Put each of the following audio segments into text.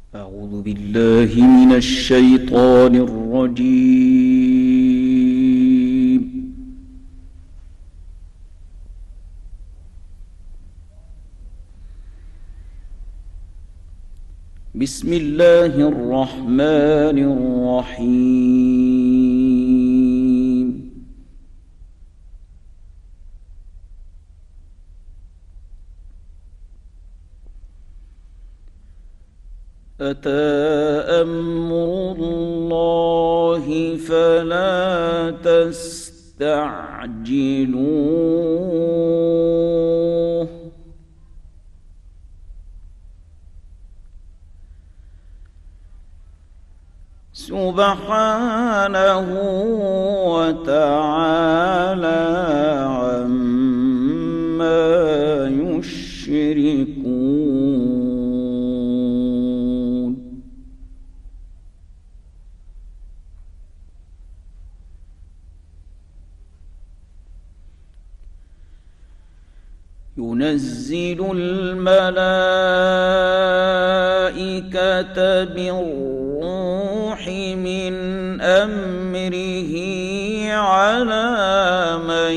أعوذ بالله من الشيطان الرجيم. بسم الله الرحمن الرحيم. أتى أمر الله فلا تستعجلوه سبحانه وتعالى عما يشركون. ينزل الملائكة بالروح من أمره على من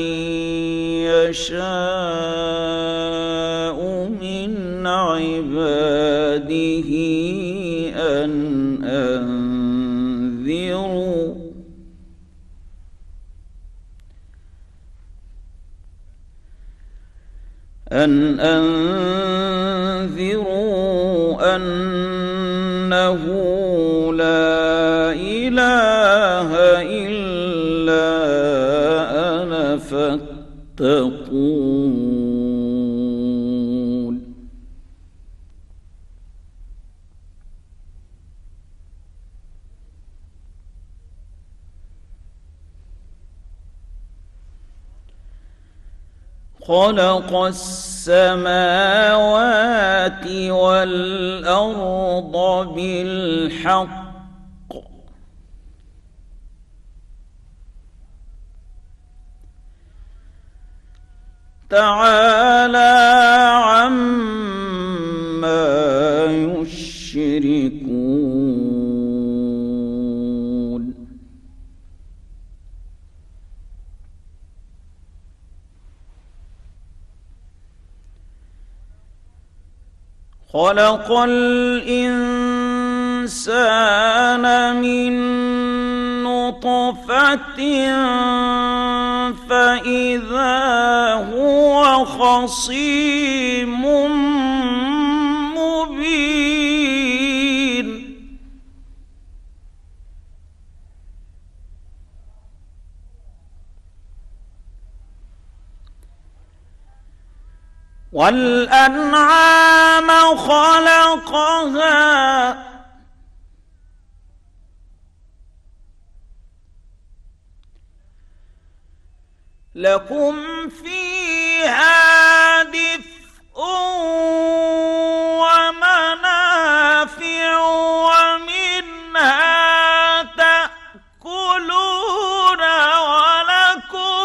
يشاء من عباده أن أنذروا أنه لا إله إلا أنا فاتقون. خلق السماوات والأرض بالحق تعالى عما يشركون. خلق الإنسان من نطفة فإذا هو خصيم مبين. والأنعام خلقها لكم فيها دفء ومنافع ومنها تأكلون ولكم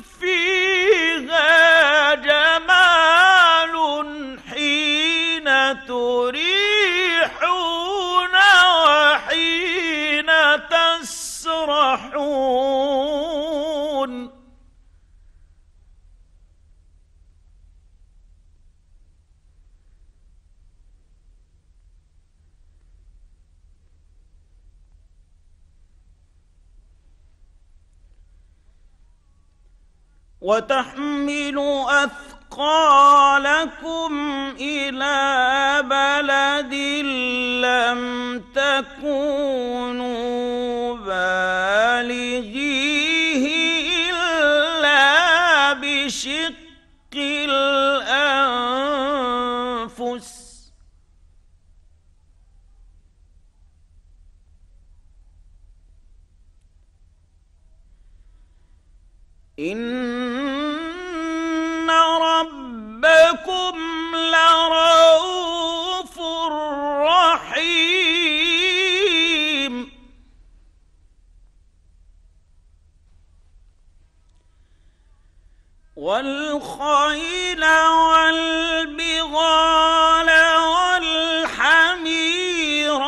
فيها جمال حين تريحون وحين تسرحون. وتحمل أثقالكم إلى بلد لم تكونوا بالغيه إلا بشق الأنفس إن ربكم لرؤوف رحيم. والخيل والبغال والحمير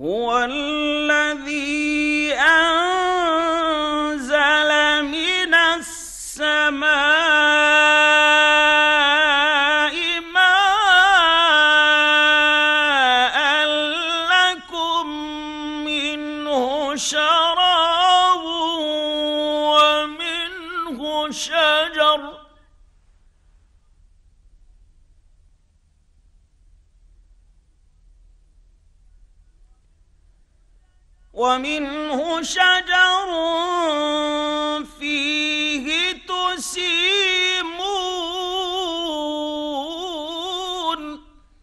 هو الذي أنزل من السماء ماء لكم منه شراب ومنه شجر فيه تسيمون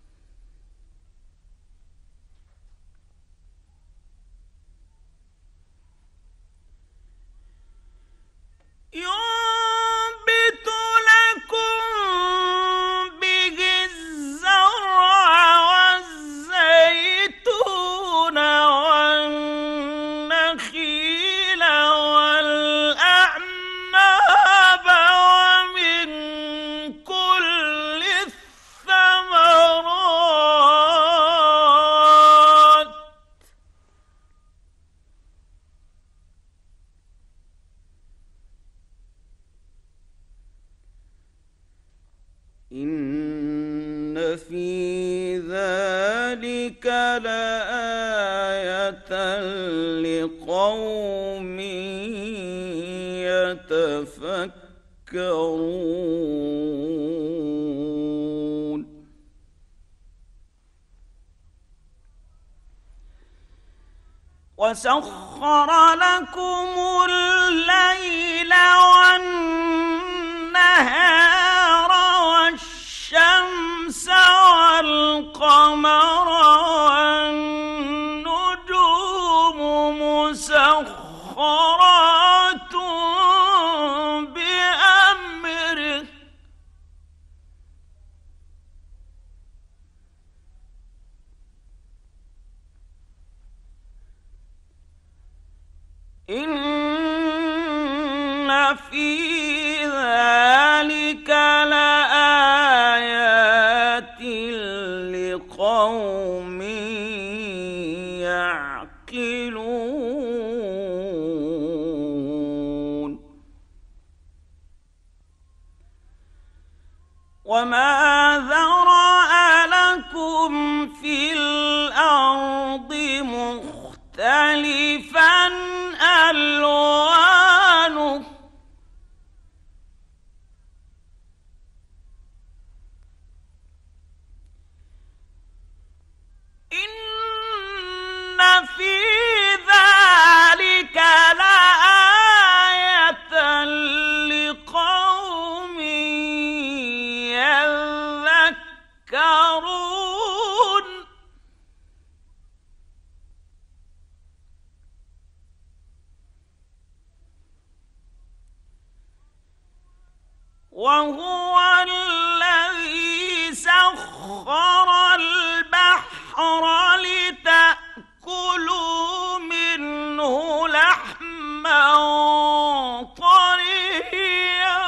ينبت لكم به الزرع والزيتون والنخيل والأعناب ومن كل الثمرات إن في ذلك لآية لقوم يتفكرون وسخر لكم الليل والنهار والشمس والقمر والنجوم مسخرات بأمره إن في ذلك لآيات لقوم يعقلون وما ذرأ لكم في الأرض مختلفا ألوانه إن في ذلك لآية لقوم يذكرون وهو الذي سخر البحر لتأكلوا منه لحما طريا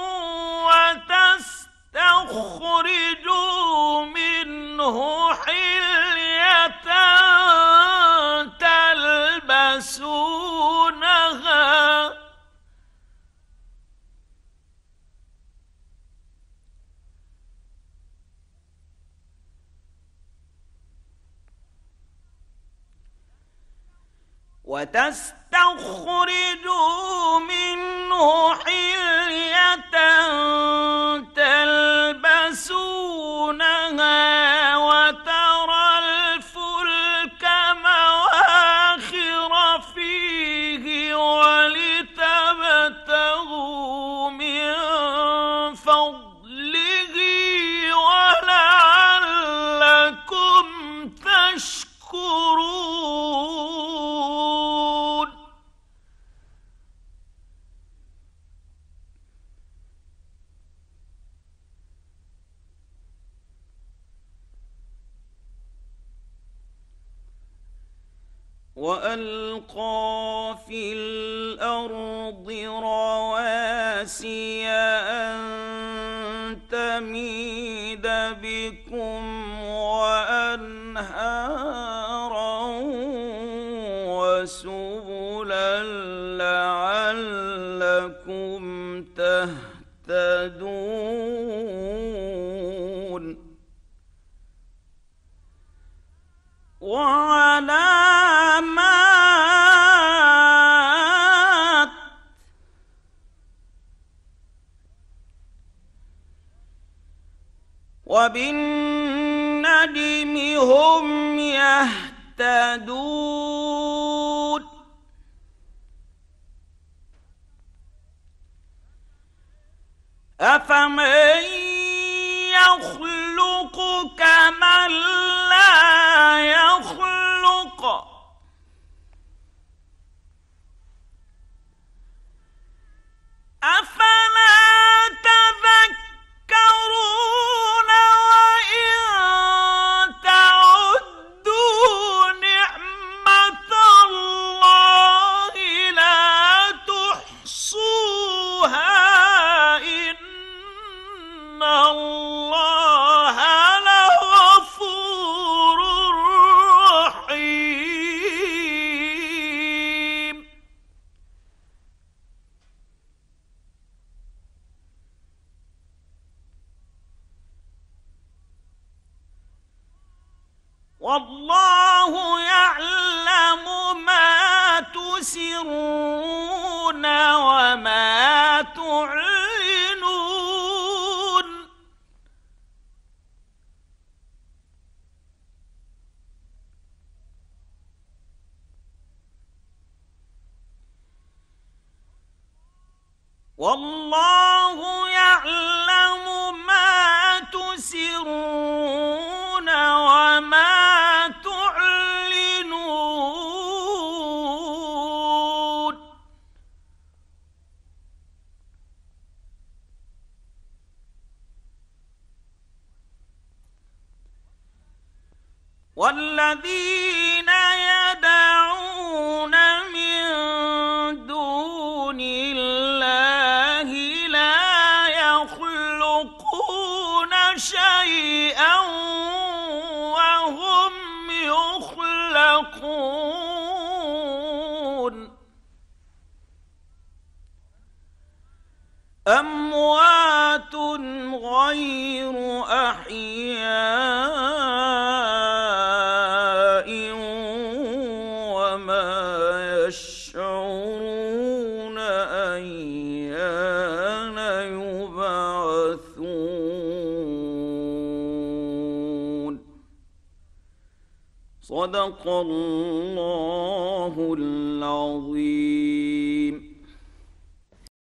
وتستخرجوا منه حلية تلبسونها وترى الفلك مواخر فيه ولتبتغوا من فضله ولعلكم تشكرون وألقى في الأرض رواسي أن تميد بكم وأنهارا وبالنجم هم يهتدون أفمن يخلق كمن لا يخلق أفلا تذكرون وإن تعدوا نعمة الله لا تحصوها إن الله لغفور رحيم والله يعلم ما تسرون وما تعلنون والله يعلم ما تسرون وما تعلنون والذين يدعون من دون الله لا يخلقون شيئا وهم يخلقون أموات غير أحياء وما يشعرون أيان يبعثون صدق الله العظيم.